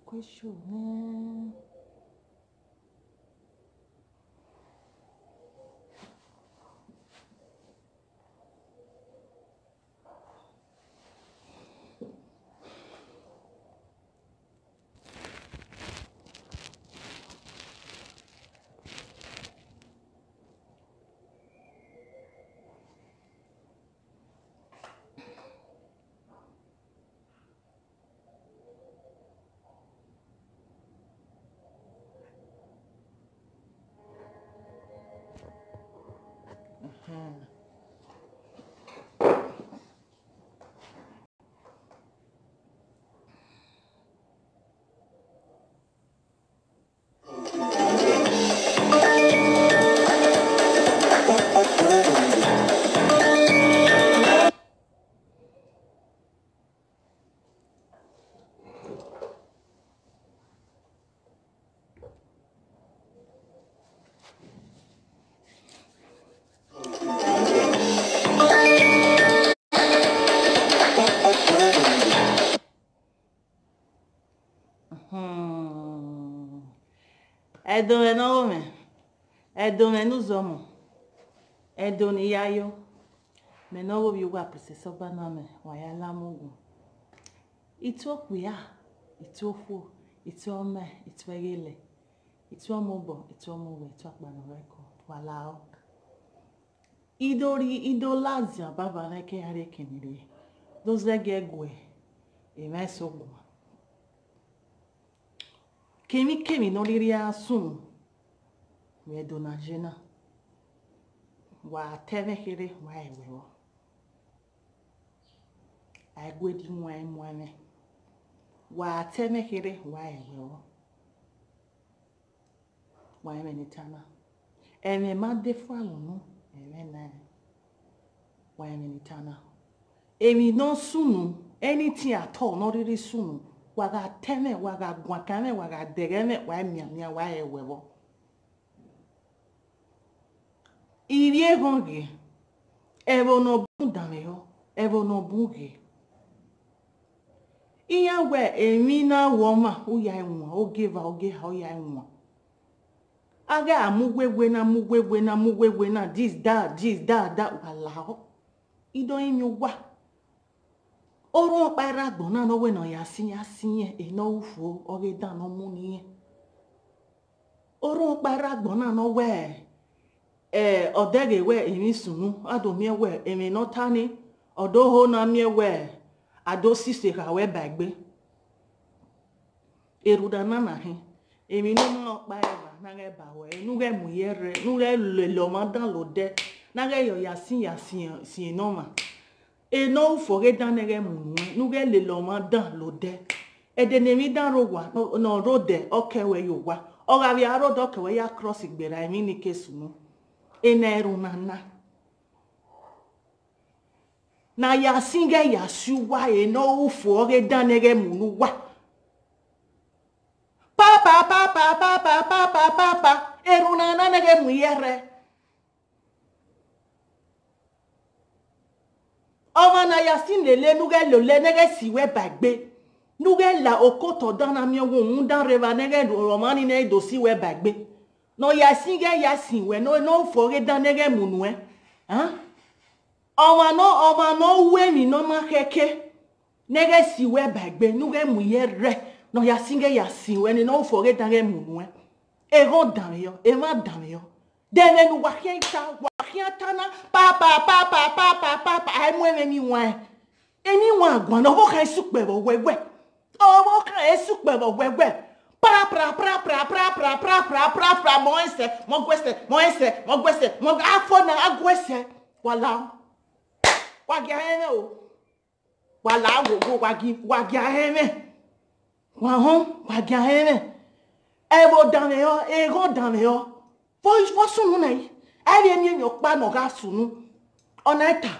question. Edome no me. Edome no zomo. Edone yayo. Me no wo biwa processor baname. Wayala mugu. Ito kuya. Ito fu. Ito me. Ito egele. Ito mobo. Ito mowe. Ito akbanoreko. Walao. Idolazia baba neke yare keniri. Doze gegwe. Eme sogo. Kemi no liria sun. We donajena. Wa teve kere wa ewewo. Agwe di mwa mwane. Wa teve kere wa ewewo. Wa emenitana. Eme ma defwa unu. Eme na. Wa emenitana. Emi no sunu. Anything at all. Not really sunu. Waga teme, waga guakame, waga degeme, wa miamia, wa ewewo. Irie hongi. Evo no bundame yo. Evo no bungi. Iya we emina woma. Uya enwa. Ogeva, ogeha, uya enwa. Aga amugwe na. This, that. Walao. Ido imi wa. Oron para gbona no we no yasin e no ufu oge dan no mu ni. Oron para gbona no we odege we emi sunu ado mi we emi no tani odo ho na mi we ado sise ka we bagbe. Eruda na na he emi no pa eba na ge ba we nu ge mu yere nu ge le ma dan lo de na ge yo yasin si no ma. E no foge dan nege munu nuge le lo ma dan lo de e de nemi dan ro wa no ro de okewe yo wa o ga bi aro do kewe ya cross igbera emi ni kesunu e na eru na ya singe ya su wa e no foge dan nege munu wa papa eru na nege mu yere. Ova na yasin lele nuge lole nege siwe bagbe. Nuge la okoto dana mi wo mundan reva nege romani ne do siwe bagbe. No yasin we no foge dan nege munue. Hein? Ova no we mi no ma keke. Nege siwe bagbe nuge muyere. No yasin we ni no foge dan nege munue. E ro dan yo, e ma dan yo. Dene nu wakienta wakiatana papa ai mwe mi wan eni wan agwan no kan supe bo wewe o kan supe bo wewe pra mo gwese mo afo na agwese wala wagi aheme o wala go wagi aheme wa hon wagi aheme e bo dan yo e go dan yo for sunu na yi ari emi yo pa no ga sunu onaita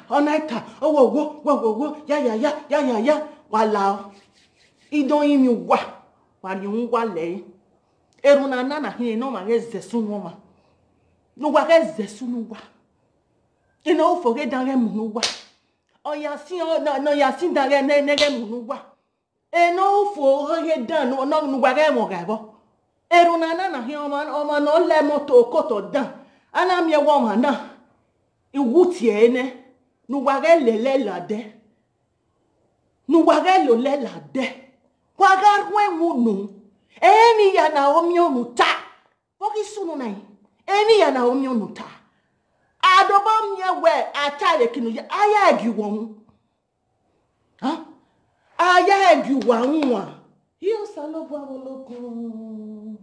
wo ya wala idon imi wa wari un wa le eru na na hin no ma ge sunu ma no wa ge sunu wa ino forget dan ge munu wa o ya sin no ya sin dan ge ne ge munu wa E no fo ge dan no no wage mo ga bo. Eru na na hi o ma no le moto koto dan. Ana mi e wo ma na. Iwu tie ene. Nu wage lele la de. Nu wage lo le la de. Waga rwe wunu. Emi ya na omi onu ta. Poki sunu nai. Emi ya na omi onu ta. Adobo mi we atare kinu ya aya agi won. Ha? Aya agi wanwa. Hiyo salobo awolokun.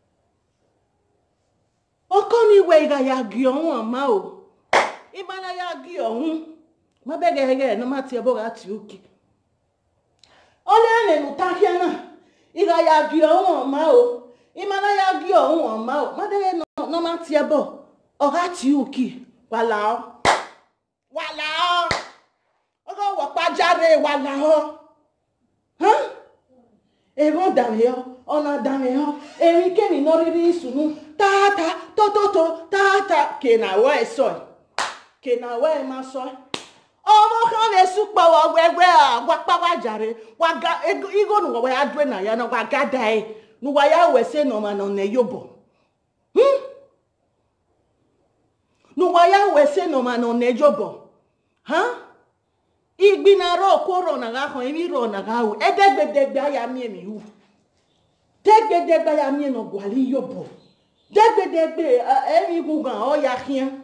Okoni we ga ya agi ohun ma o. Imana ya agi ohun. Ma bege no ma ti ebo ga ti oki. Ole ne nuta hiana. Iga ya agi ohun ma o. Imana ya agi ohun ma o. Ma bege no ma ti ebo o ga ti oki. Wala. Wala. Ogo wo pa jare wala. Huh? Ero dame yo, ona dame yo. Emi kemi no riri sunu. Tata, to, tata. Kena we so. Kena we ma so. Omo kan le supa wa wewe wa pa wa jare. Wa ga igo nu we adwe na ya na wa gada e. Nu wa ya we se no ma no ne yobo. Nu wa ya we se no ma no ne yobo. Huh? Igbina ro koro na ga ho emi ro na ga hu edegbedegbe aya mi emi hu degbedegbe aya mi no gwali yobo degbedegbe emi gugan o ya kian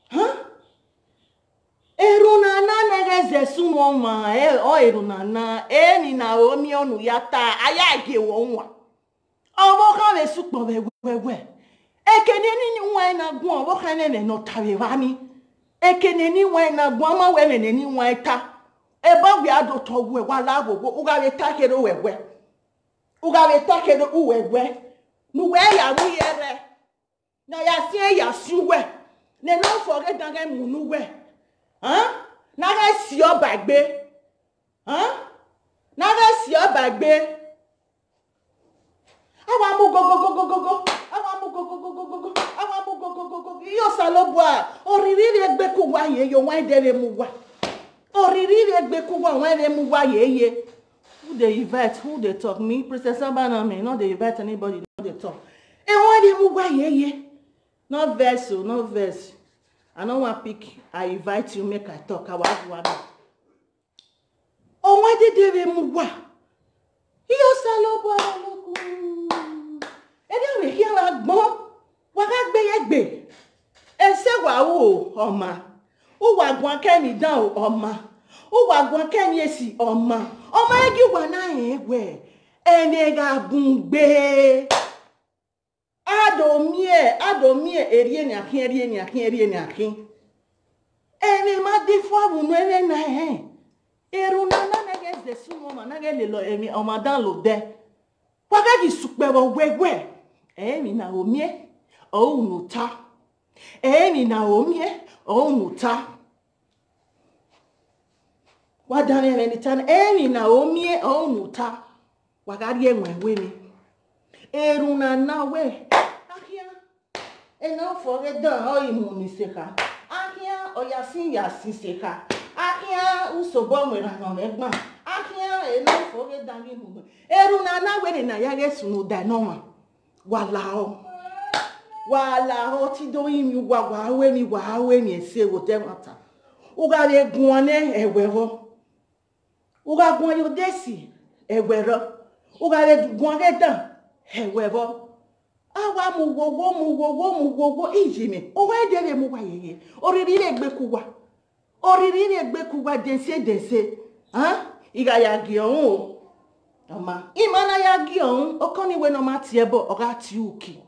eruna na negeze sumo ma o eruna na emi na omi onu yata aya ge wonwa owo kan le supo wewe ekene ni nwa na gun owo kan ne no tawe wa mi ekene ni nwa na gun ma we ne ni nwa ta eba we ado to we wala gogo uga we takero wewe uga we takero uwewe nu we ya mu yere na ya sie ya suwe ne no forget dan ga mu nu we na ga si o bagbe na ga si o bagbe awa mu go awa mu go awa mu go yo salobwa oriri egbe ku wa ye yo wan dere mu wa oriri egbe ku wa wan dere mu wa ye who they invite, who they talk me Princess Abana me not they invite anybody, no they talk e wan dere mu wa ye no verse no verse I no wan pick I invite you make I talk awa wa o wan dere mu wa yo salobwa we hear agbon wa ga gbe yegbe ese wa wo oma o wa gbon kemi dan o oma o wa gbon kemi esi oma egi wa na ewe ene ga bungbe adomie erie ni akin ene ma de fo awu no ene na eru na ge ze sumo ma na ge le lo emi oma dan lo de wa ga gi supe wo wewe emi na omie o nuta emi na omie o nuta wa dane me ni tan emi na omie o nuta wa ga ri enwe ni eru na we akia eno forget dan o imu ni seka akia o yasin seka akia usobo mwera no megba akia eno forget dan imu eru na we ni na ya ge sunu da no ma wala o ti do imi wa we mi ese wo te mata o ga le gun ne ewewo o ga gun yo desi ewero o ga le gun ge dan ewewo awa mu wowo ijimi o wa dere mu wa yeye oriri le gbe ku wa dense iga ya gi ohun Oma imana ya gi ohun okoni we no ma ti ebo oga ti uki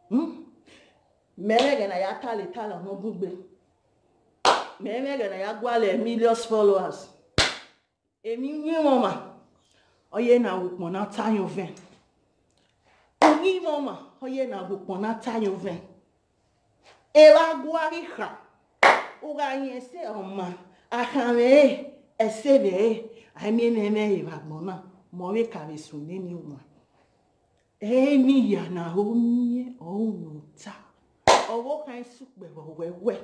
merege na ya tala no bugbe merege na ya gwale millions followers emi nyi mama oye na wupon na tayo ven nyi mama oye na wupon na tayo ven e wa gwari kha uga yin se oma akame esebe ami nene iba mona mowe kare sunne ni wa emi ya na omi onuta owo kan supe wewe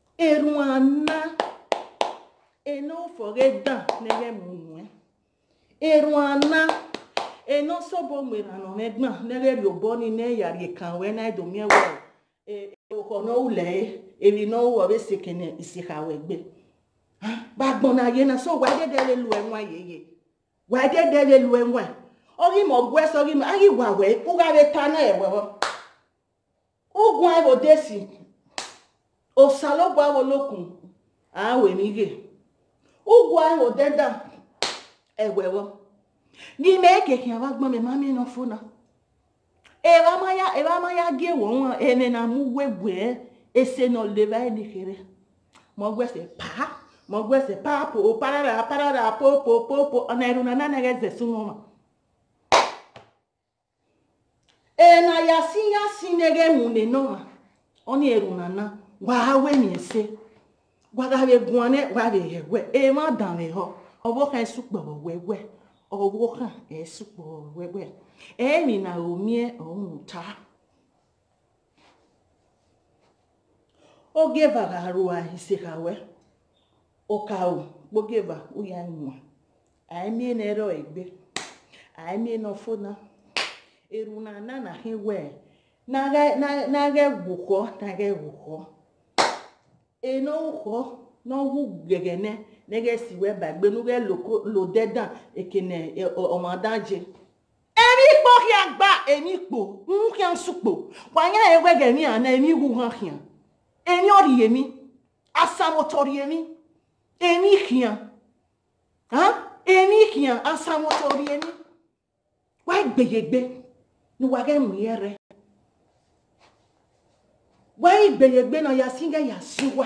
eru ana eno forget dan nege munu Eruana. E non so bon merano nedna nere bioboni ne yari kanwe na edomie wa e okono ule e vi no wo be sekene isikawe gbe bagbona ye na so wa dede lu enwa yeye wa dede lu enwa ori mo gwe so ri ma ari wa we u ga be tana e wewo ogun ai odesi o salo gba wo lokun a we mi ge ogun ai odeda e wewo ni me ke kian wa gbon me mami no funa e wa maya ge won ene na mu wegwe ese no le ba ni kere mo gwe se pa po parara po ana eru na na ge ze sunoma e na yasin nege mu ne no oni eru na wa we ni ese wa ga be guane wa be hewe e ma dan le ho obo kan supo wewe owo kan esupo wewe emi na omie omuta ogeva garua isikawe okawo gbogeva uya nwa aimi nero egbe aimi no fona eruna na hewe na ge wuko eno uko no wu gegene nege siwe bagbe nu ge lo dedan ekene omadaje emi po ki agba emi po nu ki ansupo wanya ewe ge mi ana emi wu han kian emi ori emi asamo tori emi kian emi kian asamo tori emi wa gbeyegbe nu wa ge mu yere wa gbeyegbe na yasinga yasiwa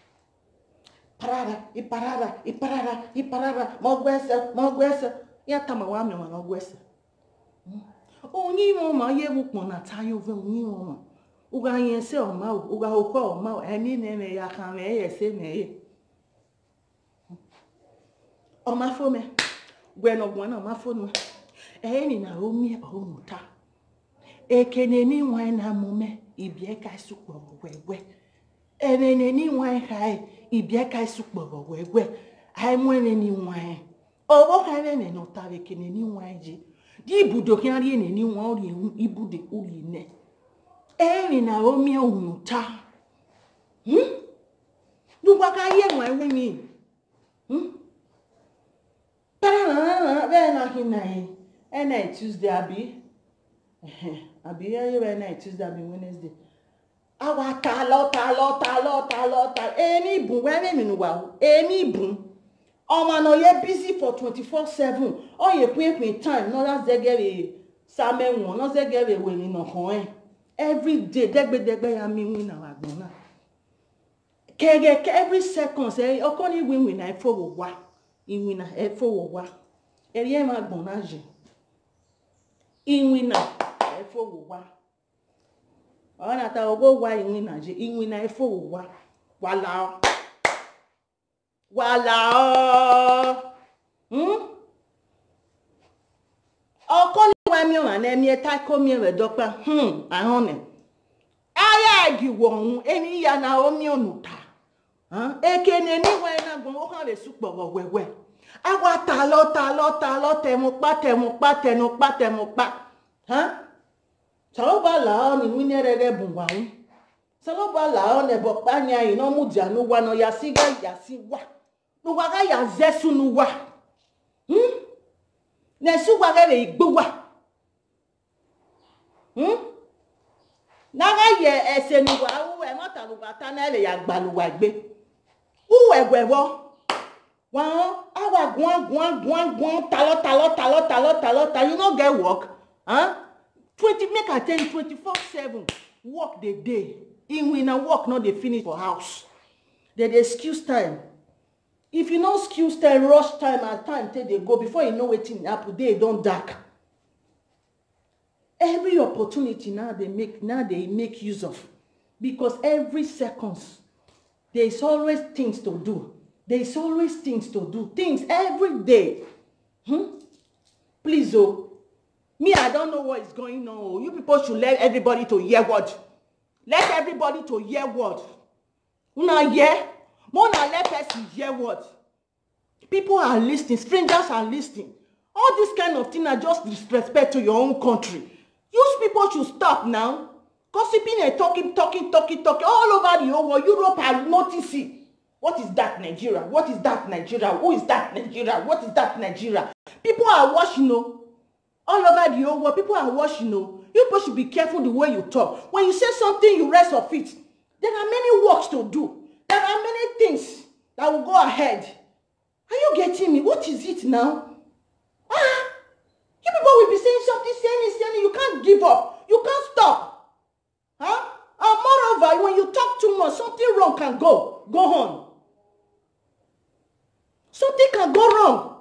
iparara mogwese ya tama wa mi mogwese onyi mo ma ye bu pon na tayo ve onyi mo ma uga yen se o ma uga oko o ma emi ne ya kan me ye se me o ma fo me gweno gwona o ma fo no ni na o mi o muta ekene ni wa na mo me ibie ka supo wewe enene ni wa kai ibia kai sukpo wewe ai mwene ni wan owo kai ne no tare kene ni wan ji di ibudo kan ri ene ni wan ori ibude ori ne eri na omi onuta dugba ka ye wan we mi para be na hinai ena Tuesday abi ye na Tuesday abi Wednesday awa talo emi bun we me nu wa emi bun omo no ye busy for 24/7 o ye pin time no that zegere samewon no zegere we ni no kan every day degbe ya mi win na wa gbon na kege every second say okoni win na ifo wo wa iwin na ifo wo wa eri e ma gbon na je iwin na ifo wo wa ona ta ogo wa iwin na je iwin na ifo wo wa wala okoni wa mi o na mi eta ko mi we dopa ahone aya gi won eni ya na o mi onuta ekene ni wa na gbon o kan le supo wewe awa ta temu pa Saloba la ni winerere bunwa un. Saloba la ne bo panya ino mudia no wa no yasiga yasiwa. No wa ga ya zesu no wa. Ne su wa ga le igbowa. Na ga ye ese ni wa u e mota lu bata na le ya gbaluwa gbe. U wewo. Wa awa gwan talo you no get work. 20 make I tell you 24/7 work the day. In when I work not they finish for house. They excuse time. If you know excuse time, rush time and time till they go before you know waiting happen, they don't dark. Every opportunity now they make use of. Because every seconds there is always things to do. There is always things to do. Things every day. Please me, I don't know what is going on. You people should let everybody to hear what. Let everybody to hear what. Una hear? Mona let person hear what. People are listening. Strangers are listening. All this kind of thing are just disrespect to your own country. You people should stop now. Gossiping and talking all over the whole world. Europe has noticed it. What is that, Nigeria? What is that, Nigeria? Who is that, Nigeria? What is that, Nigeria? People are watching, all over the whole world. People are watching, You people should be careful the way you talk. When you say something, you rest of it. There are many works to do. There are many things that will go ahead. Are you getting me? What is it now? You people will be saying something, saying, you can't give up. You can't stop. And moreover, when you talk too much, something wrong can go on. Something can go wrong.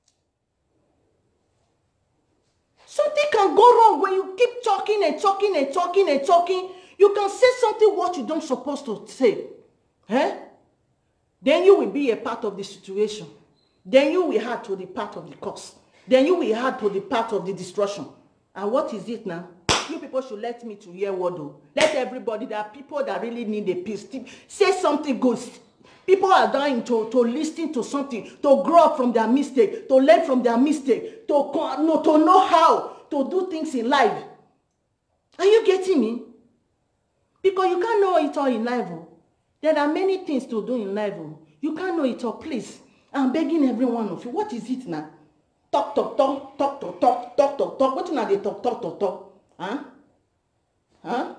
Something can go wrong when you keep talking and talking. You can say something what you don't supposed to say. Then you will be a part of the situation. Then you will add to the part of the cause. Then you will add to the part of the destruction. And what is it now? You people should let me to hear what though. Let everybody, there are people that really need a peace. Say something good. People are dying to listen to something, to grow up from their mistake, to learn from their mistake, to know how to do things in life. Are you getting me? Because you can't know it all in life. There are many things to do in life. You can't know it all. Please, I'm begging every one of you. What is it now? Talk. What are they talk? Huh?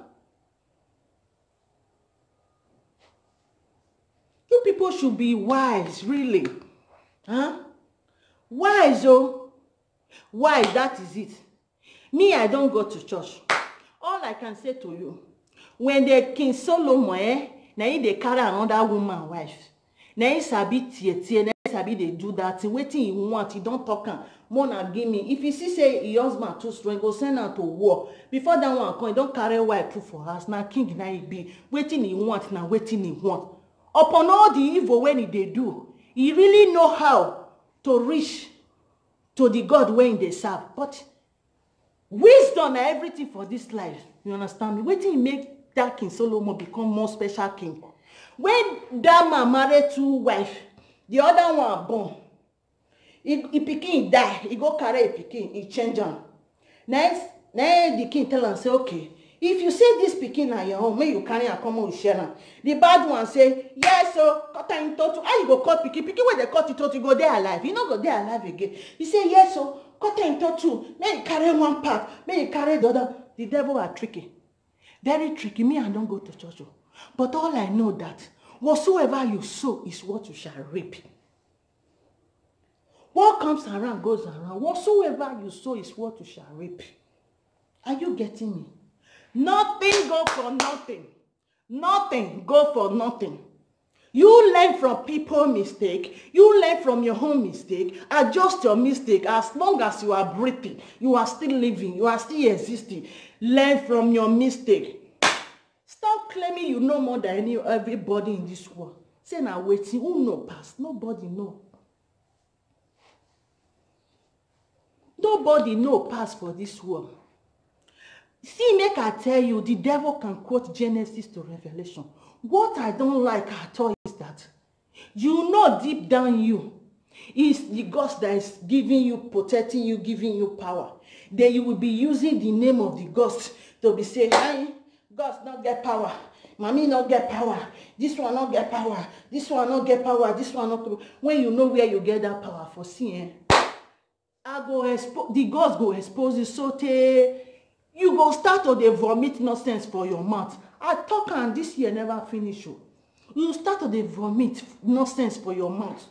You people should be wise, really. Wise, Wise, that is it. Me, I don't go to church. All I can say to you, when the King Solomon, now they carry another woman wife. Now he sabi tie, now he sabi they do that. Waiting he want, he don't talk. Mona give me. If he see say his husband too strong, go send her to war. Before that one come, he don't carry wife proof for us. Now king now he be. Waiting he want, now waiting he want. Upon all the evil when they do, he really know how to reach to the God when they serve. But wisdom and everything for this life. You understand me? Waiting he make that King Solomon become more special king. When that man married two wives, the other one born. He pikin die, he go carry a pikin, he change am. Next, the king tell him say, okay, if you say this pikin na your own, may you carry am come and share am. The bad one say, yes, so cut am into two. How you go cut pikin? Pikin when they cut it out, you go there alive. You not go there alive again. He say, yes, so cut am into two. May you carry one part, may you carry the other. The devil are tricky, very tricky. Me, I don't go to church, but all I know that whatsoever you sow is what you shall reap. What comes around goes around. Whatsoever you sow is what you shall reap. Are you getting me? Nothing go for nothing. Nothing go for nothing. You learn from people's mistake. You learn from your own mistake. Adjust your mistake. As long as you are breathing, you are still living, you are still existing. Learn from your mistake. Stop claiming you know more than everybody in this world. Say now waiting. Who know past? Nobody know. Nobody know pass for this world. See, make I tell you, the devil can quote Genesis to Revelation. What I don't like at all is that you know deep down you is the God that is giving you, protecting you, giving you power. Then you will be using the name of the ghost to be saying, hey, God not get power. Mommy not get power. This one not get power. This one not get power. This one not. When you know where you get that power for seeing. The gods go expose you so you go start to vomit nonsense for your mouth. I talk and this year never finish. You start to vomit nonsense for your mouth.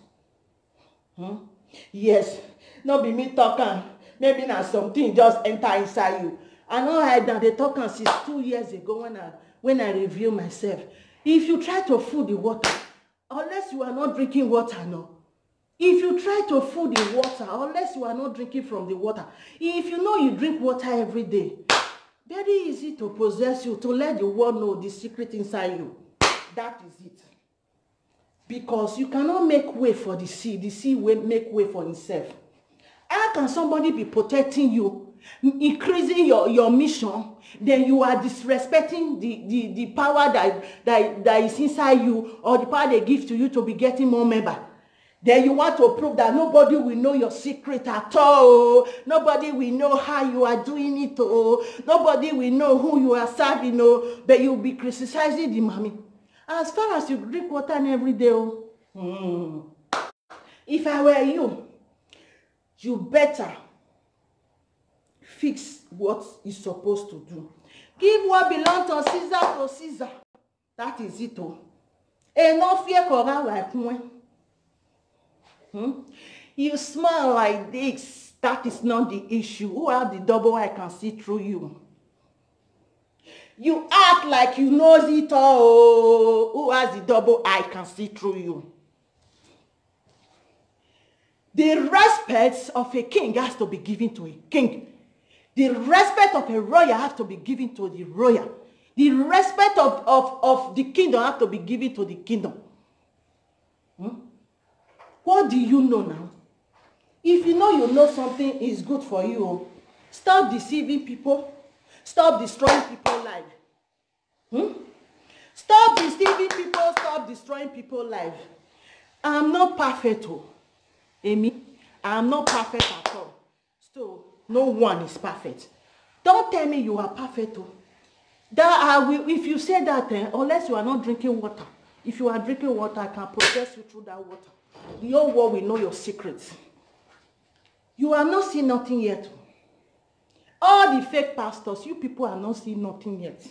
Yes, not be me talking. Maybe now something just enter inside you. I know I that they talking since 2 years ago when I review myself. If you try to fool the water, unless you are not drinking water, no. If you try to fool the water, unless you are not drinking from the water, if you know you drink water every day, very easy to possess you, to let the world know the secret inside you. That is it. Because you cannot make way for the sea will make way for himself. How can somebody be protecting you, increasing your mission, then you are disrespecting the power that is inside you, or the power they give to you to be getting more member? Then you want to prove that nobody will know your secret at all. Nobody will know how you are doing it. Oh. Nobody will know who you are serving. Oh. But you'll be criticizing the mommy. As far as you drink water every day. Oh. If I were you, you better fix what you're supposed to do. Give what belongs to Caesar. That is it. Oh. Enough fear like one. You smile like this. That is not the issue. Who have the double eye can see through you? You act like you know it all. Who has the double eye can see through you? The respect of a king has to be given to a king. The respect of a royal has to be given to the royal. The respect of the kingdom has to be given to the kingdom. What do you know now? If you know something is good for you, stop deceiving people. Stop destroying people's lives. Stop deceiving people. Stop destroying people's lives. I'm not perfect, Amy. I'm not perfect at all. So no one is perfect. Don't tell me you are perfect. If you say that, unless you are not drinking water, if you are drinking water, I can process you through that water. The whole world will know your secrets. You have not seen nothing yet. All the fake pastors, you people have not seen nothing yet.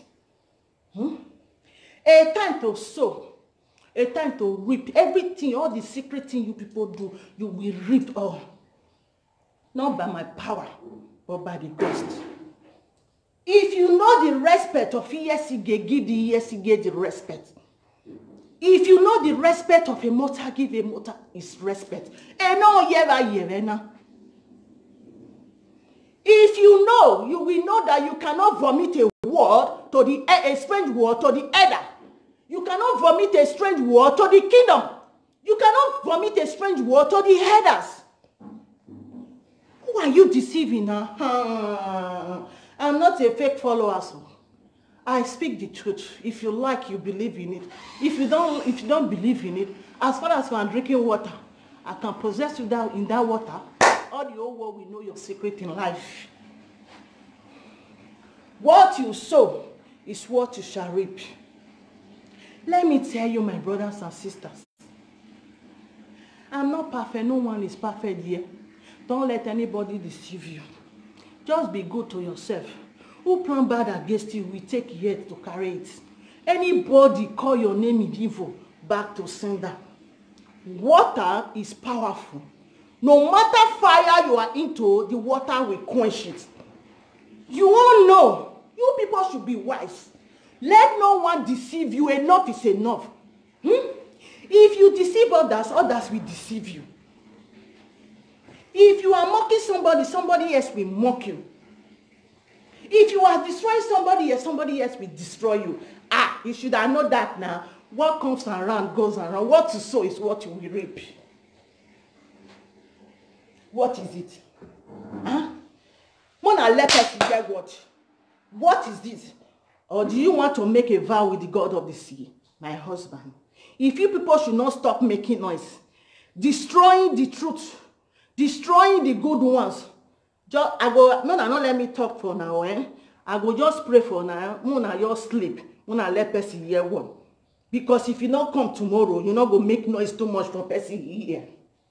A time to sow, a time to reap. Everything, all the secret thing you people do, you will reap all. Not by my power, but by the ghost. If you know the respect of ESCG, give the ESCG the respect. If you know the respect of a mortal, give a mortal its respect. And no, if you know, you will know that you cannot vomit a word to a strange word to the elder. You cannot vomit a strange word to the kingdom. You cannot vomit a strange word to the headers. Who are you deceiving now? I'm not a fake follower. So I speak the truth. If you like, you believe in it. If you don't believe in it, as far as you are drinking water, I can possess you down in that water. All the whole world will know your secret in life. What you sow is what you shall reap. Let me tell you, my brothers and sisters, I'm not perfect. No one is perfect here. Don't let anybody deceive you. Just be good to yourself. Who plan bad against you will take years to carry it. Anybody call your name in evil, back to sender. Water is powerful. No matter fire you are into, the water will quench it. You all know. You people should be wise. Let no one deceive you. Enough is enough. If you deceive others, others will deceive you. If you are mocking somebody, somebody else will mock you. If you are destroying somebody else will destroy you. You should have known that now. What comes around goes around. What you sow is what you will reap. What is it? Mona let us get what? What is this? Or do you want to make a vow with the God of the sea, my husband? If you people should not stop making noise, destroying the truth, destroying the good ones, not let me talk for now, I go just pray for now. Mona just sleep. Mona let person hear one. Because if you not come tomorrow, you're not going to make noise too much for person here.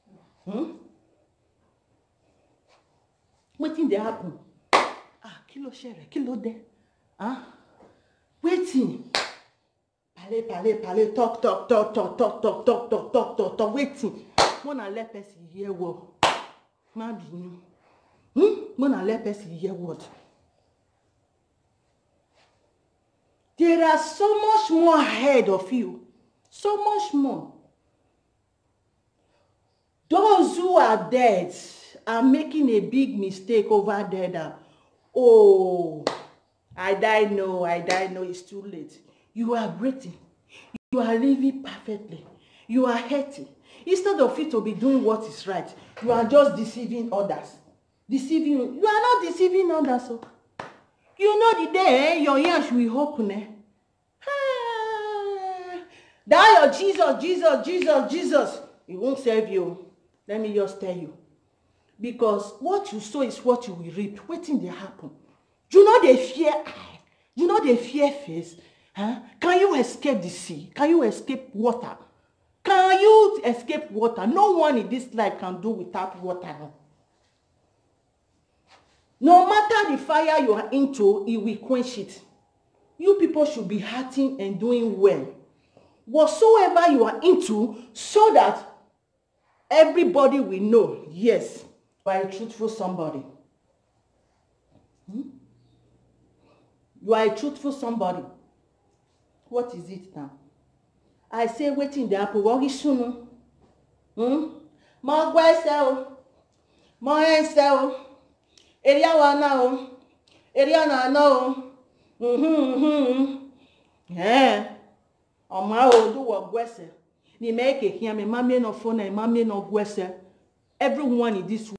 Wetin dey happen? Kilo share, kilo de. Waiting. Pale, talk, waiting. Mona let person hear what? Mona let person hear what? There are so much more ahead of you. So much more. Those who are dead are making a big mistake over there. I die no, it's too late. You are breathing. You are living perfectly. You are healthy. Instead of you to be doing what is right, you are just deceiving others. Deceiving you. You are not deceiving others. So. You know the day your ears will open. That your Jesus. it won't serve you. Let me just tell you. Because what you sow is what you will reap. Waiting they happen. You know they fear eye. You know they fear face. Huh? Can you escape the sea? Can you escape water? Can you escape water? No one in this life can do without water. No matter the fire you are into, it will quench it. You people should be hurting and doing well. Whatsoever you are into, so that everybody will know, yes, you are a truthful somebody. You are a truthful somebody. What is it now? I say waiting the apple. What is soon? More guesel. More ensel. Area one now. Area now. Yeah. On my old do what guesel. Ni make it here. Me mammy no phone and mammy no guesel. Everyone in this.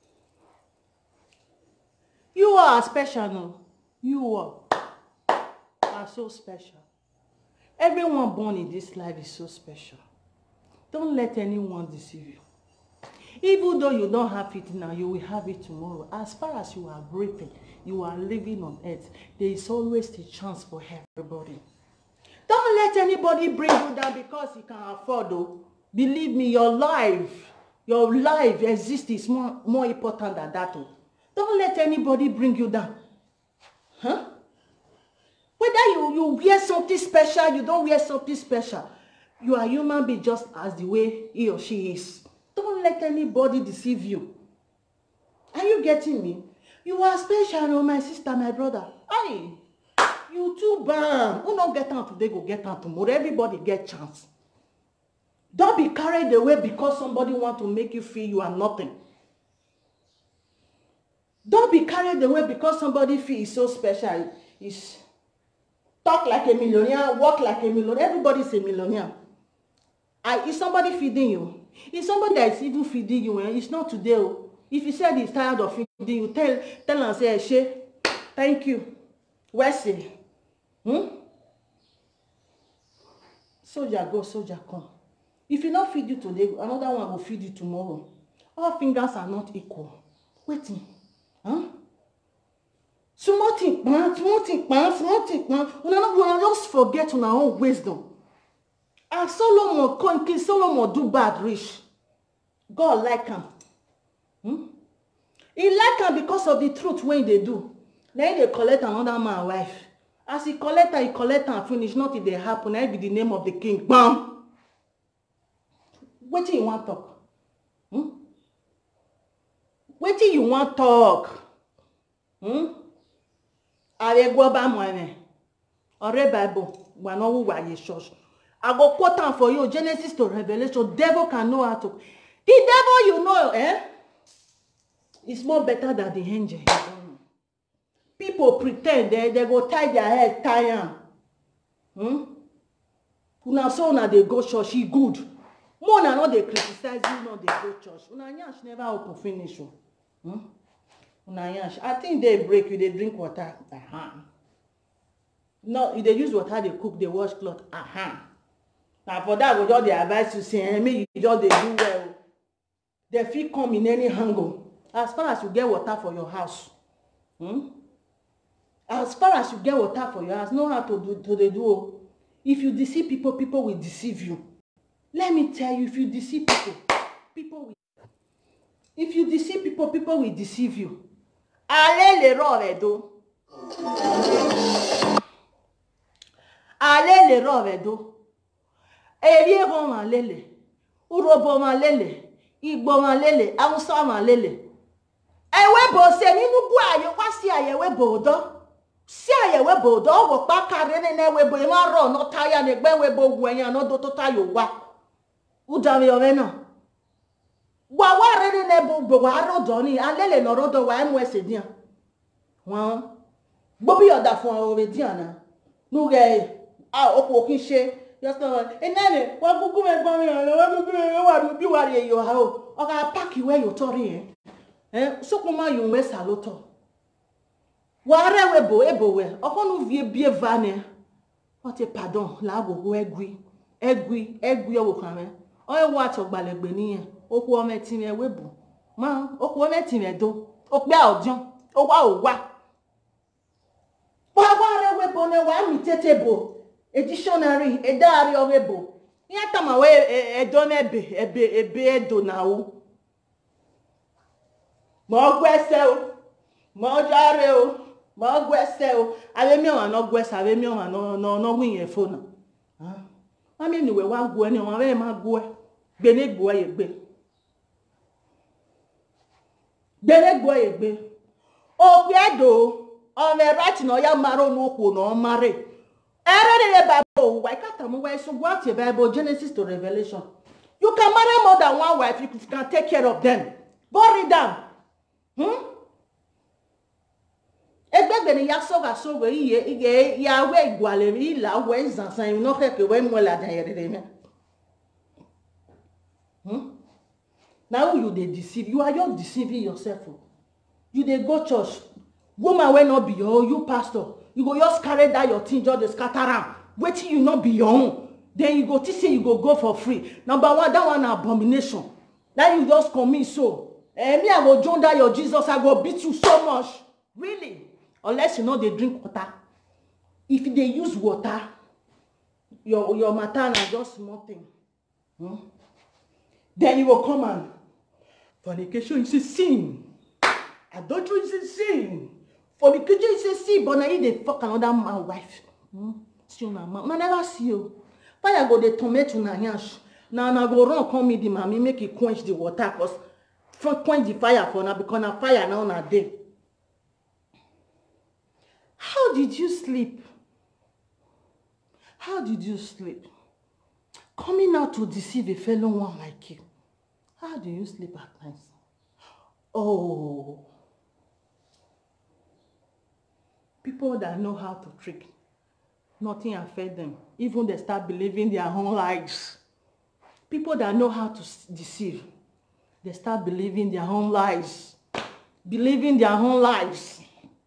You are special, no? You are so special. Everyone born in this life is so special. Don't let anyone deceive you. Even though you don't have it now, you will have it tomorrow. As far as you are breathing, you are living on earth, there is always a chance for everybody. Don't let anybody bring you down because you can afford, though. Believe me, your life exists is more important than that. Though. Don't let anybody bring you down. Huh? Whether you wear something special, you don't wear something special. You are human being just as the way he or she is. Don't let anybody deceive you. Are you getting me? You are special, my sister, my brother. Aye. You too bad. Who don't get on today, go get on tomorrow. Everybody get chance. Don't be carried away because somebody want to make you feel you are nothing. Don't be carried away because somebody feels so special. Is talk like a millionaire, walk like a millionaire. Everybody's a millionaire. Is somebody feeding you? Is somebody that is even feeding you? It's not today. If you said he's tired of feeding you, tell and say, "She, thank you." Where's it? Soldier go, soldier come. If he not feed you today, another one will feed you tomorrow. All fingers are not equal. Waiting. Small thing. We just forget on our own wisdom. And Solomon do bad rich. God like him. He like him because of the truth when they do. Then they collect another man's wife. As he collect and finish. Nothing they happen. That be the name of the king. Bam! What do you want to talk? What do you want to talk? I go back money. Or Bible. When all we church. I go quote them for you. Genesis to Revelation. Devil can know how to. The devil, you know, is more better than the angel. People pretend they go tie their head, tie them. Una so na they go church, he good. More na not they criticize you, not they go church. Una nyash never open finish. Una nyash. I think they break you, they drink water. No, if they use water, they cook, they wash cloth. Now for that, we just advise you say, me you just they do well. They feel come in any angle. As far as you get water for your house. As far as you get water for your house, know how to do. If you deceive people, people will deceive you. Let me tell you, if you deceive people will. If you deceive people, people will deceive you. Allez l'erreur do. Allez l'erreur do. Erie bon lele. Urobo ma lele. Igbo ma lele. Hausa ma lele. Ewe bo se nínú bu ayo wa si ayewe bodo. Si ayewe bodo wo pa kare ne we bo ma ro no taya ne gbe we bo wu eyan no do to tayo wa. Udame ore na. Wa wa re ne bo wa ro do ni alele no ro do wa emu ese dian. Won. Gbo bi oda fun ore dian na. Nu ge opo kin se. Just enene wa gugu me gbo mi wa gugu me wa bi wa re yo ha o. Oga pack where you tori so kuma you we saloto. Wa re we bo ebo we. Okonu vie bie vane. O te pardon la gogo egui o kan me. o wa to gbalegbe niyan oku o meti me webu ma oku o meti me do o pe odion o wa wa webu ne wa mi tetebo a dictionary a diary of ebo ya tama we edo na ebe edo na o mo gwese o mo jare o mo gwese o ave mi o no gwese ave mi o no win ye phone Mami ni we wa gwo ni won be ma gwo gbe ne gbo ye gbe ye gbe o gbe do o me right no ya maro no ku no mare ere the Bible why can't we why so what your Bible Genesis to Revelation you can marry more than one wife if you can take care of them go read them Egbe ni ya so we ye ya we igwale mi la we zansan no ke we mo la dan yere me Now you they deceive you are just deceiving yourself you dey go church woman wey not be your own you pastor you go just carry that your thing just dey scatter am wetin you not be your own then you go think say you go for free number one that one na abomination now you just commit so me I go join that your Jesus I go beat you so much really unless you know they drink water. If they use water, your matter na just small thing. Then you will come and fornication is a sin. Adultery is a sin. Fornication is a sin, but now you dey fuck another man wife. See una man, una never see you. Fire go dey torment una yansh. Now na go run come me the mommy make it quench the water, cause quench the fire for now because na fire now na dey. How did you sleep? How did you sleep? Coming out to deceive a fellow one like you. How do you sleep at night? Oh. People that know how to trick. Nothing affects them. Even they start believing their own lies. People that know how to deceive. They start believing their own lies. Believing their own lies.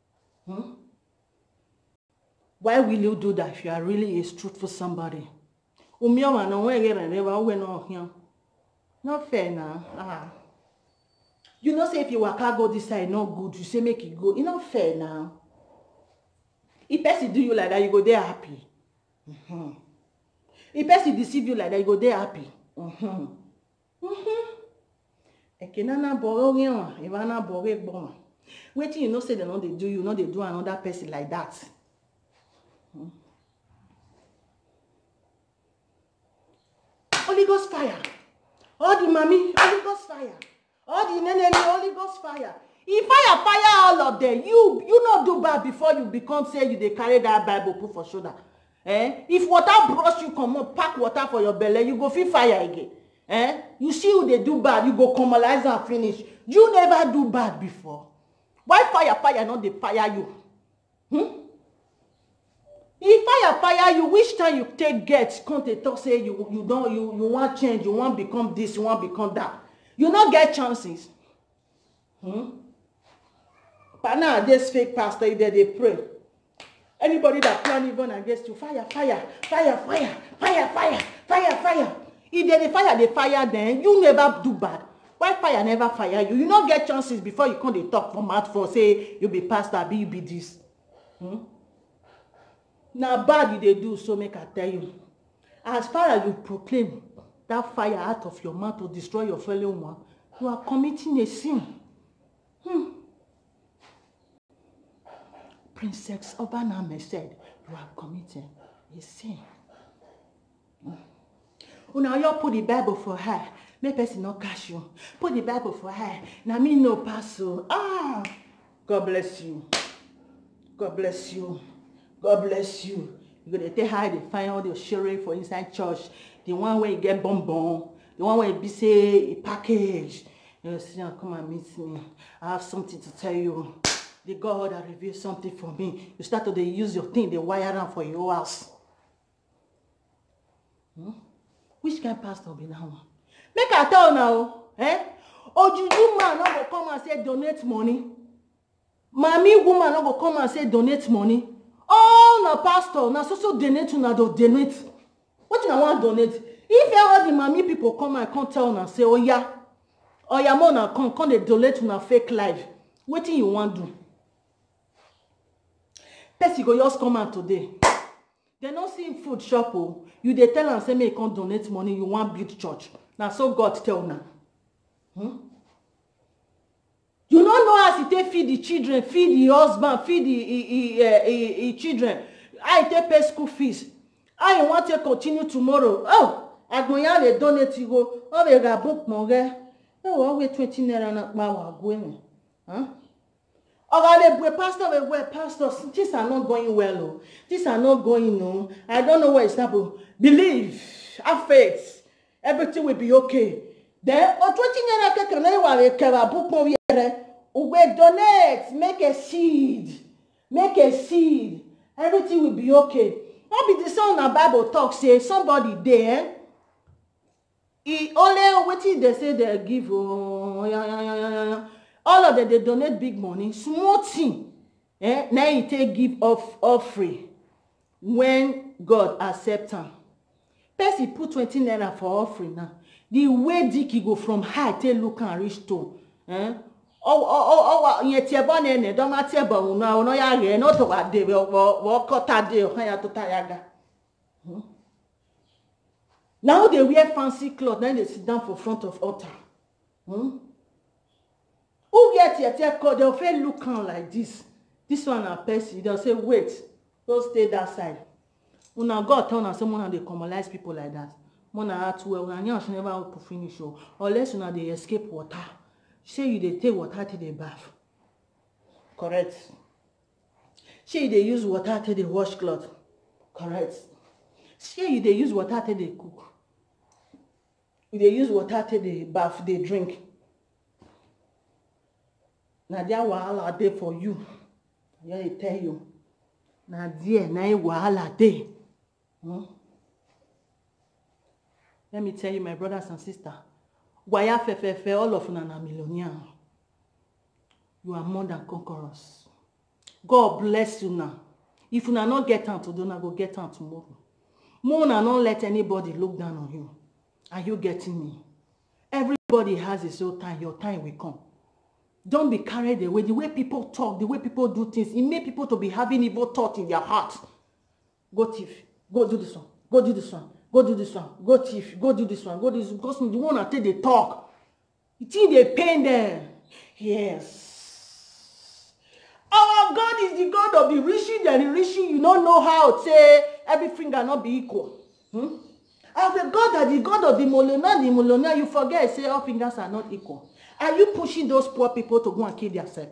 Why will you do that if you are really a truthful somebody? Not fair now. You know say if you waka go this side not good, you say make it go. It's not fair now. If person do you like that, you go there happy. If person deceive you like that, you go there happy. Ekenana boro Ivana bore bon. Waiting you know say they know they do you know they do another person like that. Holy Ghost fire. All the mommy, Holy Ghost fire. All the nene, Holy Ghost fire. If fire all of them, you not do bad before you become say you they carry that Bible put for shoulder. If water brush you come up, pack water for your belly, you go feel fire again. You see who they do bad, you go comalize and finish. You never do bad before. Why fire not they fire you? If fire you, which time you take get, come to talk say you want change, you want become this, you want become that. You not get chances. But now this fake pastor there they pray. Anybody that plan even against you, fire. If they fire then you never do bad. Why fire never fire you? You not get chances before you come to talk from out for say you be pastor, you be this. Now bad they do, so make I tell you. As far as you proclaim that fire out of your mouth to destroy your fellow one, you are committing a sin. Princess Obaname said, you are committing a sin. Now you put the Bible for her. Make person not catch you. Put the Bible for her. Now me no pass you. God bless you. God bless you. God bless you. You're going to tell how they find all the sharing for inside church. The one where you get bonbon. The one where you be say a package. You see, come and meet me. I have something to tell you. The God that revealed something for me. You start to use your thing, they wire down for your house. Which kind of pastor be that one? Make I tell now, Ojuju man not go come and say donate money. Mommy woman not go come and say donate money. Oh, na pastor, na so donate, na do donate. What you want donate? If all the mommy people come and come tell and say, oh yeah, mona come they donate on a fake life. What do you want to do? Person go just come out today. They not see food shop. Oh. You they tell and say, me can't donate money, you want build church. Now so God tell now. You don't know as they feed the children, feed the husband, feed the children. I take pay school fees. I want to continue tomorrow. Oh, I'm going to donate to go. Oh, we got book more. Oh, we 20 naira na power going. Huh? Oh, the pastor, these are not going well. Oh. These are not going no. I don't know where it's happening. Believe, have faith. Everything will be okay. Then, 20 naira can I book more. We donate, make a seed. Make a seed. Everything will be okay. Not be the song the Bible talk say somebody there. He only waiting they say they give all of them they donate big money, small thing. Now you take give offering when God accept them. Person put 20 naira for offering now. The way Dicky go from high take look and reach to. Yet bonne don't matter about no ya no to what they will cut that day to tayaga. Now they wear fancy clothes, then they sit down for front of altar. Who get they'll fail look on like this. This one a person, they'll say, wait, don't stay that side. When God tell us someone they commonize people like that. Mona at well, and you never to finish unless you know they escape water. Say you they take water till they bath. Correct. Say they use water till they wash cloth. Correct. Say you they use water till they cook. They use water till they bath, they drink. Now there wahala day for you. Yeah, I tell you. Now there na wahala day. Let me tell you, my brothers and sisters. Waya fe all of you are millionaire. You are more than conquerors. God bless you now. If you not get out today, you go get out tomorrow. More than not let anybody look down on you. Are you getting me? Everybody has his own time. Your time will come. Don't be carried away. The way people talk, the way people do things, it makes people to be having evil thought in their heart. Go thief. Go do this one. Go do this one. Go do this one. Go thief. Go do this one. Go do this. Because the one that they talk, you think they pain them. Yes. Our God is the God of the rich and the rich. You don't know how to say everything cannot be equal. And the God that the God of the millionaire, you forget say all fingers are not equal. Are you pushing those poor people to go and kill themselves?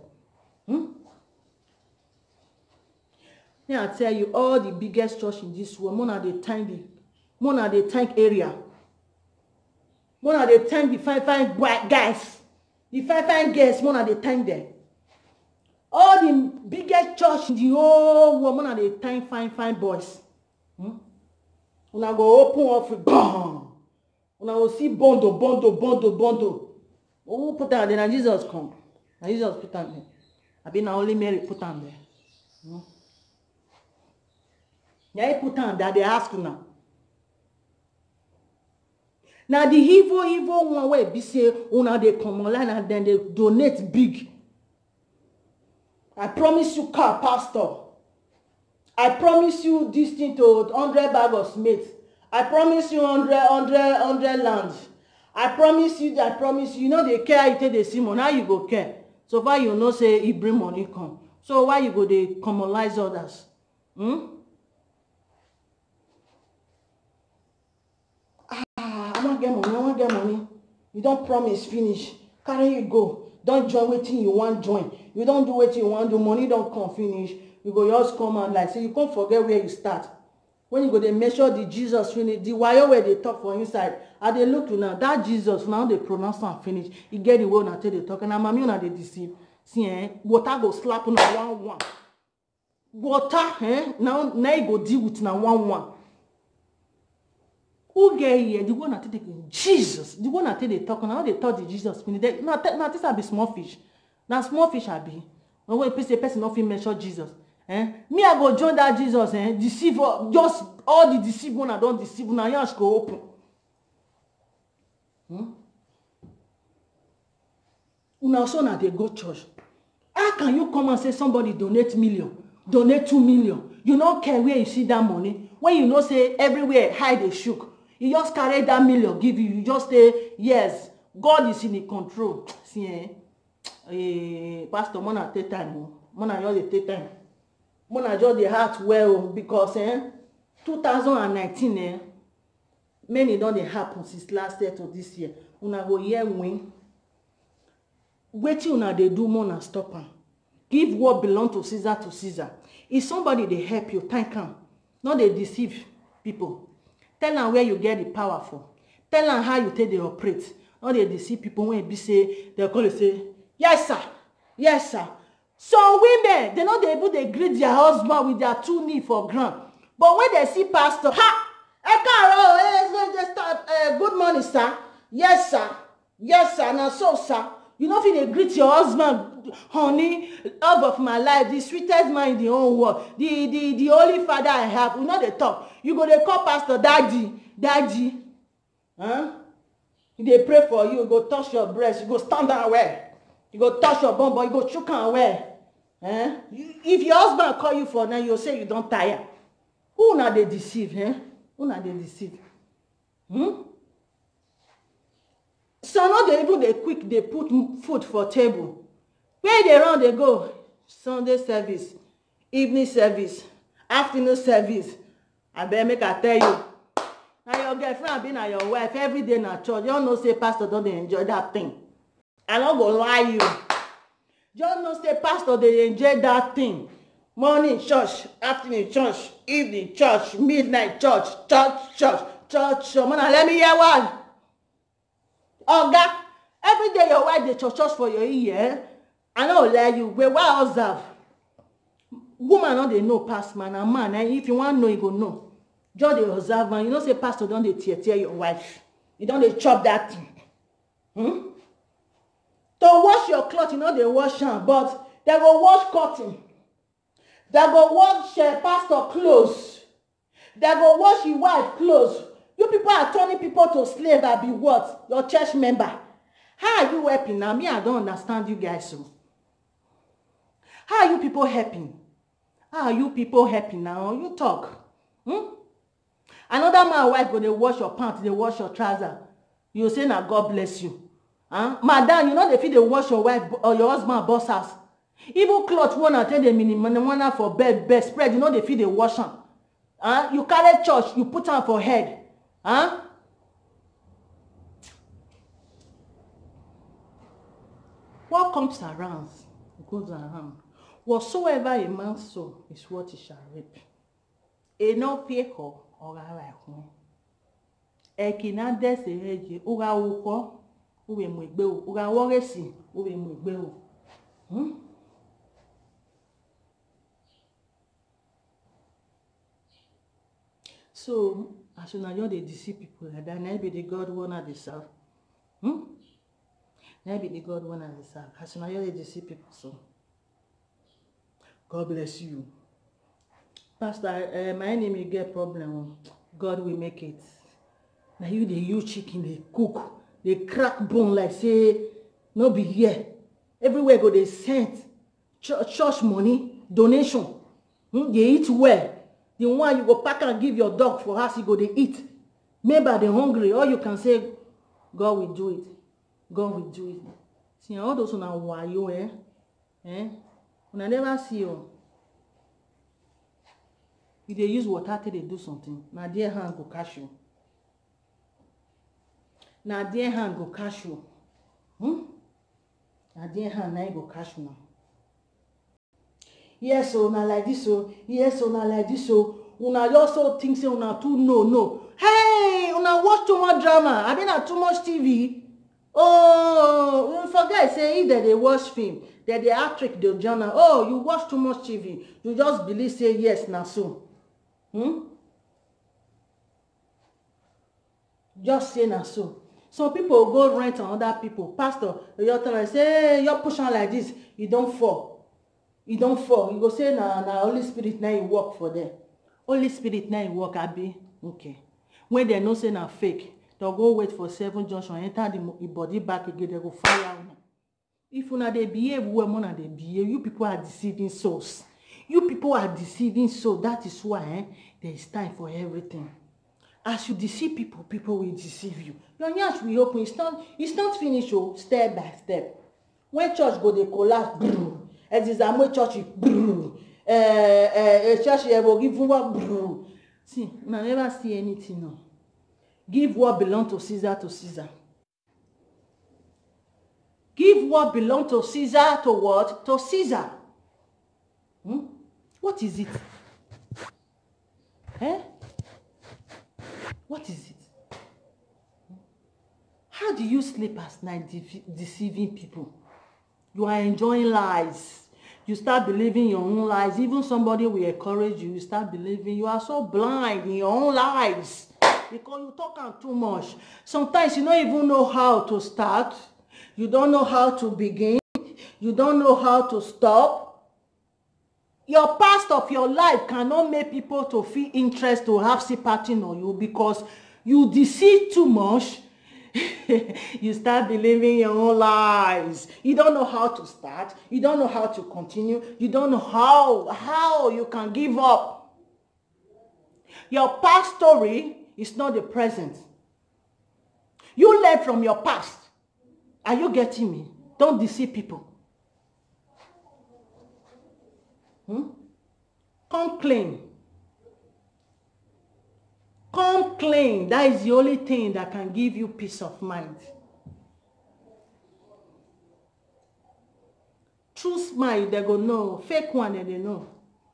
Then I tell you, all the biggest church in this world, one of the tank area. One of the tank the fine guys. The fine girls, one of the tank there. All the biggest church in the whole world, one of the tank fine boys. When I go open up with bam. When I go see bundle. Who put down there? And Jesus come. And Jesus put down there. I been only Mary put down there. Yeah, he put down there. They ask you now. Now the evil one way be say, una they come online and then they donate big. I promise you car, pastor. I promise you this thing to 100 bag of meat. I promise you 100 lands. I promise you, you know they care, you take the see money, now you go care. So far you know say he bring money come. So why you go they commonize others? I want get money. You don't promise finish. Carry you go. Don't join waiting you want join. You don't do what you want do, money don't come finish. You go just come and like say you can't forget where you start. When you go they measure the Jesus finish, the wire where they talk for inside. And they look to now that Jesus now they pronounce and finish. You get the word until they talk and I'm now they deceive. See water go slap on one. Water now you go deal with now one. Who get here? The one that they Jesus. The one that they talk now they thought the Jesus finish. Now this will be small fish. Now small fish will be. When a person not fit measure Jesus. Me I go join that Jesus deceive just all the deceive one I don't deceive now yours go open. Una also na dey go church. How can you come and say somebody donate million, donate 2 million? You don't care where you see that money. When you know say everywhere hide a shook, you just carry that million, give you. You just say yes, God is in the control. See, Pastor, mona take time. Mona just take time. Mona just the heart well because 2019 many don dey happen since last year to this year. Una go hear win. Wetin una dey do, mona stop am. Give what belong to Caesar. If somebody dey help you, thank am. No dey deceive people. Tell am where you get the power for. Tell am how you take dey operate. No dey deceive people when e be say they call you say yes sir, yes sir. Some women, they no dey able dey greet their husband with their 2 knee for ground. But when they see pastor, good morning sir, yes sir, yes sir, na so sir. You know if you greet your husband, honey, love of my life, the sweetest man in the whole world, the only father I have. You know they talk. You go they call pastor daddy. Huh? They pray for you. You go touch your breast. You go stand down where. You go touch your bum, you go choke on where. Eh? If your husband call you for now, you say you don't tire. Who na they deceive? Who na they deceive? So now they even they quick, they put food for table. Where they run, they go. Sunday service, evening service, afternoon service. I better make I tell you. Now your girlfriend be na your wife every day na church. You don't know say pastor don't enjoy that thing. I don't go lie you. You don't know say pastor they enjoy that thing. Morning church, afternoon church, evening church, midnight church. Man, let me hear one. Oga, every day your wife dey church for your ear. I no let you. But why observe? Woman no dey know pass man and man. If you want know, you go know. Just dey observe man. You know say pastor don dey tear your wife. You don dey chop that thing. To wash your cloth, you know they wash am, but they go wash cotton. They go wash pastor clothes. They go wash your wife clothes. You people are turning people to slave that be what? Your church member. How are you helping now? Me, I don't understand you guys. So. How are you people helping? How are you people helping now? You talk. Another man wife go they wash your pants, they wash your trouser. You say now God bless you. Madam, you know they feel they wash your wife or your husband boss house. Even clothes one attend the minimum one for bed spread. You know they feel they wash them. You carry church, you put them for head. What comes around goes around. Whatsoever a man sow is what he shall reap. No peko or Ekina desi eji uga uko uwe mwegbe uga woresi uwe mwegbe. So as soon as you dey deceive people like that, now be the God wanna deserve. Now be the God wanna deserve. As soon as you dey deceive people, so God bless you. Pastor, my enemy get problem. God will make it. Now you dey use chicken, they cook, they crack bone like say no be here. Everywhere go they send church money, donation. They eat well. The one you go pack and give your dog for house, you go they eat. Maybe they're hungry, or you can say, God will do it. God will do it. See, all those now why you when I never see you. If they use water till they do something, now their hand go catch you. Now their hand go catch you. Now their hand now go catch you now. Yes, so now like this, so yes, so now like this, so una also think say una too no. Hey, una watch too much drama. I mean, too much TV. Oh, forget say if they watch film, that they act trick the journal. Oh, you watch too much TV. You just believe say yes now so. Just say now so. Some people go rent on other people. Pastor, you tell me say, hey, you're pushing like this, you don't fall. You don't fall. You go say, nah, Holy Spirit now you work for them. Holy Spirit now you work, Abi. Okay. When they know say na fake, They'll go wait for 7 junction, enter the body back again, they go fire una. If una they behave well, more they behave, you people are deceiving souls. You people are deceiving souls. That is why there is time for everything. As you deceive people, people will deceive you. Your nyash will open. It's not finished, oh, step by step. When church go, they collapse. As is a church, church will give what. See, I never see anything. No. Give what belongs to Caesar to Caesar. Give what belongs to Caesar to what? To Caesar. What is it? What is it? How do you sleep at night deceiving people? You are enjoying lies. You start believing your own lies. Even somebody will encourage you. You start believing. You are so blind in your own lies because you talk too much. Sometimes you don't even know how to start. You don't know how to begin. You don't know how to stop. Your past of your life cannot make people to feel interest to have sympathy on you because you deceive too much. You start believing your own lies. You don't know how to start. You don't know how to continue. You don't know how you can give up. Your past story is not the present. You learn from your past. Are you getting me? Don't deceive people. Come clean. Come clean. That is the only thing that can give you peace of mind. True smile, they go no. Fake one, they know.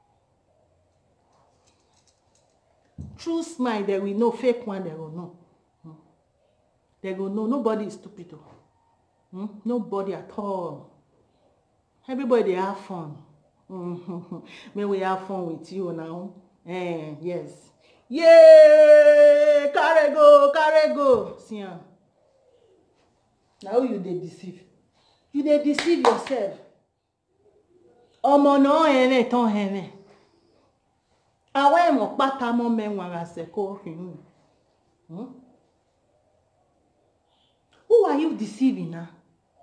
True smile, they will know. Fake one, they will know. They go no. Nobody is stupid. Nobody at all. Everybody, they have fun. May we have fun with you now. Yes. Yay! Carry go. See, now you they deceive. You they deceive yourself. Omo no ene ton ene. Awe mo pata mo menwa se ko hin. Who are you deceiving now?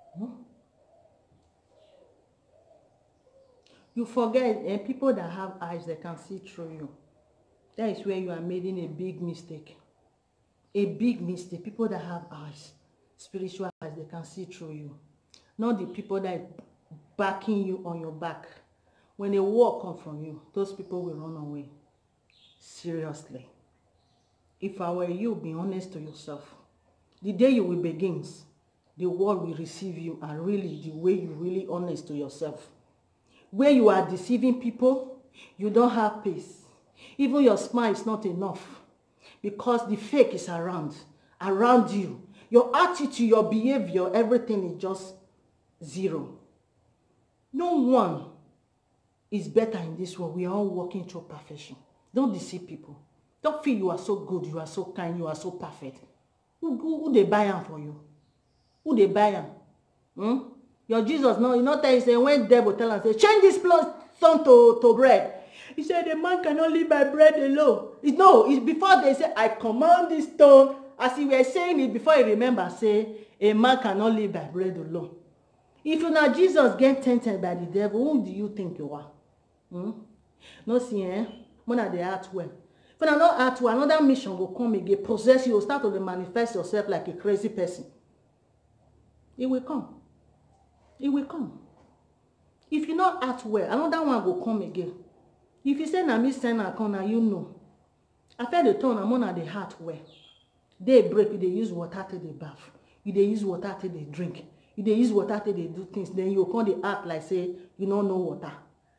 You forget, people that have eyes, they can see through you. That is where you are making a big mistake. A big mistake. People that have eyes, spiritual eyes, they can see through you. Not the people that are backing you on your back. When a war comes from you, those people will run away. Seriously. If I were you, be honest to yourself. The day you will begin, the world will receive you, and really, the way you really honest to yourself. Where you are deceiving people, you don't have peace. Even your smile is not enough because the fake is around you. Your attitude, your behavior, everything is just zero. No one is better in this world. We are all working through perfection. Don't deceive people. Don't feel you are so good, you are so kind, you are so perfect. Who they buy them for you? Who they buy them? Your Jesus, no, you know, say when devil tell us, say, change this stone to bread. He said, the man cannot live by bread alone. It's before they say, I command this stone. As he was saying it before he remember, say, a man cannot live by bread alone. If you know Jesus get tempted by the devil, who do you think you are? No, see, when they act well. If you not act well, another mission will come again, possess you, start to manifest yourself like a crazy person. It will come. It will come. If you not act well, another one will come again. If you say, na me send a corner, you know. After the turn, I'm on the heart well. They break, they use water till they bath. They use water till they drink. They use water till they do things. Then you come, they act like say, you don't know water.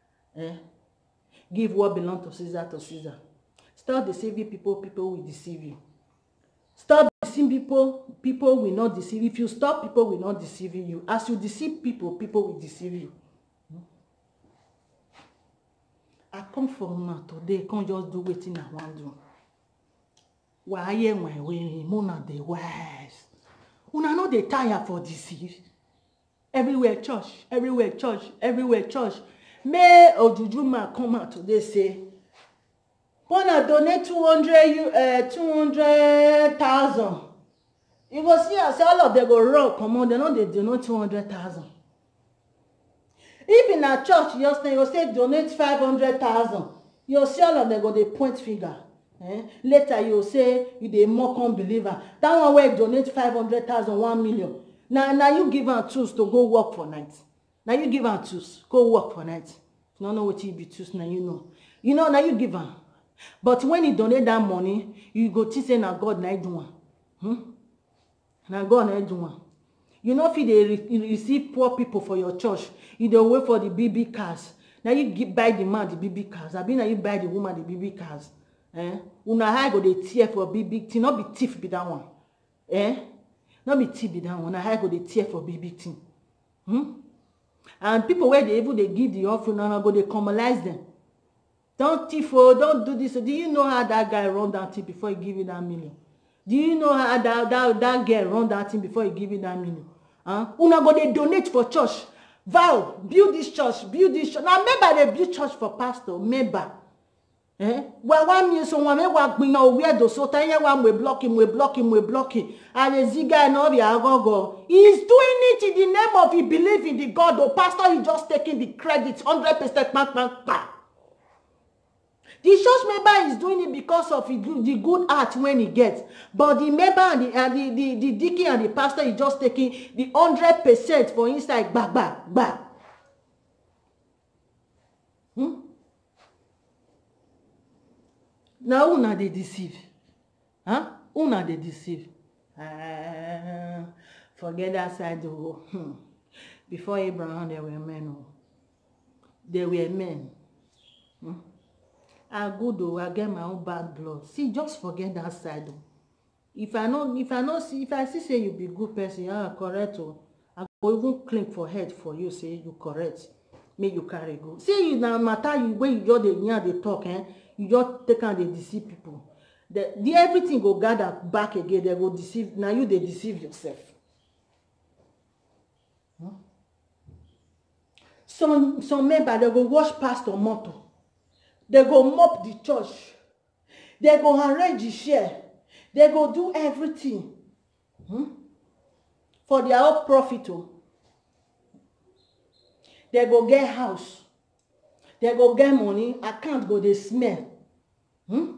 Give what belongs to Caesar to Caesar. Stop deceiving people, people will deceive you. Stop deceiving people, people will not deceive you. If you stop, people will not deceive you. As you deceive people, people will deceive you. I come from now today, can't just do what I want to do. Why am I wearing Mona the wise? Una know they tire for deceive. Everywhere church, everywhere church, everywhere church. May Ojujuma come out today say, wanna donate 200,000 You go see as all of them go run, come on, they know they donate 200,000. If in a church, you say donate 500,000, you see all of them go, they point figure. Later, you say you the mock unbeliever. That one where donate 500,000, 1 million. Now you give her tools to go work for night. Now you give her tools, go work for night. You don't know what you be tools, now you know. You know, now you give her. But when you donate that money, you go to say, now God, now do one. Now God, now do one. You know, if they receive poor people for your church, you don't wait for the BB cars. Now you buy the man the BB cars. I mean, now you buy the woman the BB cars. Una high go the tear for BB thing. Not be thief be that one. Not be thief be that one. Una high go the tear for BB thing. And people where they give the offering, now go they commonize them. Don't thief, don't do this. Do you know how that guy run that thing before he give you that million? Do you know how that girl run that thing before he give you that million? Una go they donate for church. Vow, build this church, build this church. Now remember they build church for pastor, member. Well, 1 million so one make bring out weirdo so tanya one we block him. And the ziga and all the agogo. He's doing it in the name of he believe in the God. The pastor is just taking the credit 100%. The church member is doing it because of the good heart when he gets. But the member and the deacon and the pastor is just taking the 100% for inside. Bah. Now una they deceive. Una they deceive. Forget that side. Before Abraham there were men. There were men. I go though, I get my own bad blood. See, just forget that side. If I see say you be good person, correct. I go even claim for head for you, say you correct. Make you carry go. See, you now matter you when you just they talk, you just take and they deceive people. The everything go gather back again. They go deceive. Now you they deceive yourself. Some member they go wash pastor motor. They go mop the church. They go arrange the share. They go do everything for their own profit. They go get house. They go get money. Account go they smell. The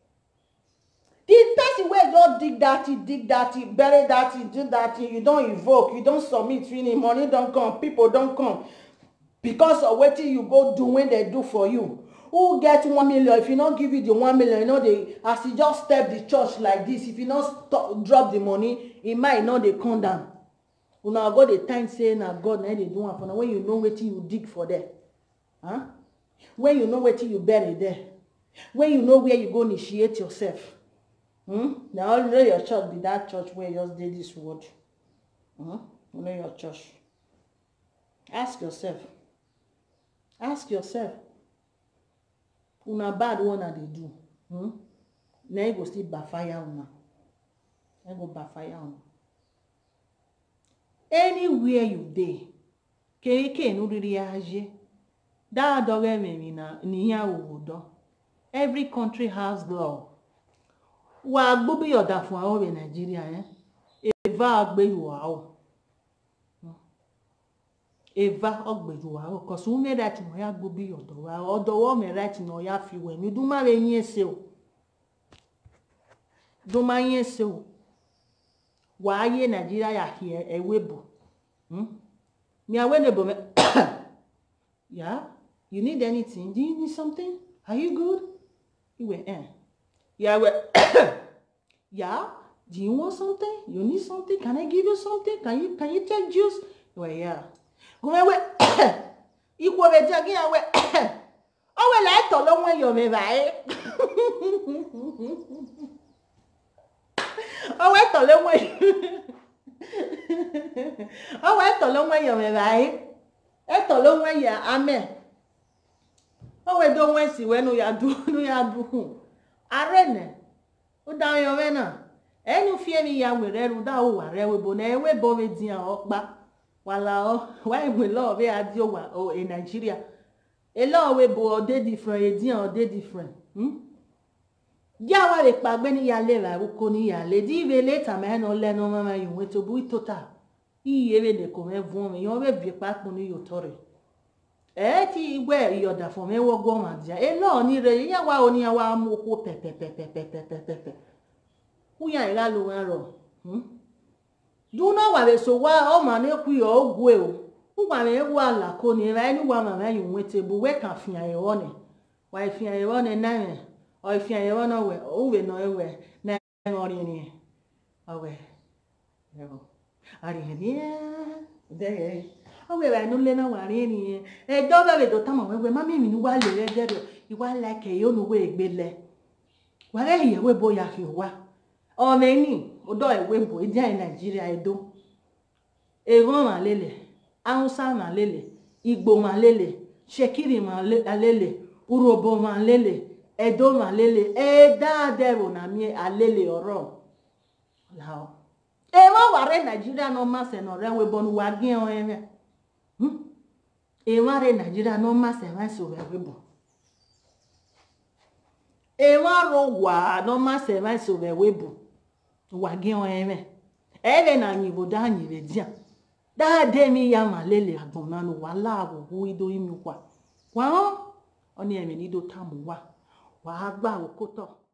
person where just dig that, bury that, do that, you don't invoke, you don't submit, money don't come, people don't come. Because of what you go do when they do for you. Who get 1 million? If you don't give it the 1 million, you know they as you just step the church like this. If you not drop the money, it might not they come down. You now go the time saying now God now they do one for now. When you know what you dig for there, when you know what you bury there, when you know where you go initiate yourself. Now only your church be that church where you just did this word. Only your church. Ask yourself. Una bad one that they do. Now you go still backfire una. You go backfire una. Anywhere you dey, keke no really age. That dog me na niya udo. Every country has law. Wa gbobi yoda fún àwọn Nigeria Eva agberuwa o. Eva ogberuwa o cause who made that no ya gbobi yoda wa odo wo me right no ya fi we mi duma re yin ese o. Duma yin ese o. Wa aye Nigeria ya here ewebo. Me awenebo me yeah, you need anything? Do you need something? Are you good? You were yeah, well, yeah. Do you want something? You need something? Can I give you something? Can you take juice? Well, yeah. Go away. You go away again. Away. Oh well, I told them when you're me right. Oh, I told them when. Oh, I told them when you're me right. I told them when you're amen. Oh, we don't want to see when we are do. Arene, o da yo mena. Enu fie mi ya were ru da o wa rewe bo na ewe bo me din okpa. Wala o, why we law we adi o wa o in Nigeria. A law we bo dey different, e din o dey different. ya wa le pagbe ni ya le la uko ni ya le di ve le ta me no le no mama yu we to bu total i ere de ko me vu me yo be bi pa po ni yo tore ti igwe yo da fo me wo go ma dia e lo ni re ya wa oni ya wa mu ko pe hu ya ira lo wa ro du no wa be so wa o ma na ku yo ogwe o wa me wo ala ko ni ra ni wa mama yu we te bu we kan fi an yo ni wa fi an yo ni na me o fi an yo no we o we no we na ori ni o we yo ari ni de o we ba no le na wa ri ni e do be do tamo we mama mi ni wa le re de iwa like e yo no we gbele wa re ye we bo ya fi wa o me ni o do e we bo e dia Nigeria edo e ron ma lele Hausa ma lele Igbo ma lele Shekiri ma lele Urobo ma lele Edo ma lele e da devo na mi alele oro lao e mo wa re Nigeria no ma se no re we bonu wa gin o eme e wa re Nigeria no ma se wa so we bo e wa ro wa no ma se wa so we bo wa gin o eme e le na mi bo da nyi le dia da de mi ya ma lele agbon na no wa la wo ido imi kwa wa oni emi ni do tamu wa gba okoto